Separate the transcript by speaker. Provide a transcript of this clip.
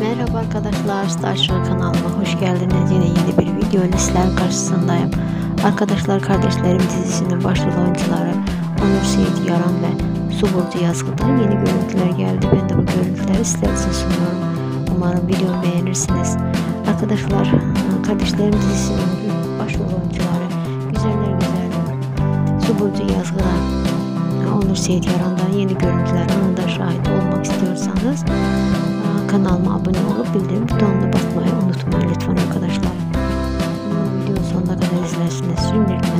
Speaker 1: Merhaba arkadaşlar, Starship kanalıma hoş geldiniz. Yeni bir video ile sizler karşısındayım. Arkadaşlar, Kardeşlerim dizisinin başrol oyuncuları Onur Seyit Yaran ve Su Burcu Yazgı'dan yeni görüntüler geldi. Ben de bu görüntüleri sizler için sunuyorum. Umarım videomu beğenirsiniz. Arkadaşlar, Kardeşlerim dizisinin başrol oyuncuları güzeller Su Burcu Yazgı'dan Onur Seyit Yaran'dan yeni görüntüler anında şahit olmak istiyorsanız kanalıma abone olup bildirim butonuna basmayı unutmayın lütfen arkadaşlar. Videonun sonuna kadar izlersiniz. Şimdilik